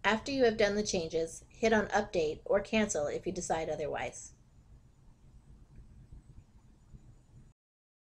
After you have done the changes, hit on Update or Cancel if you decide otherwise.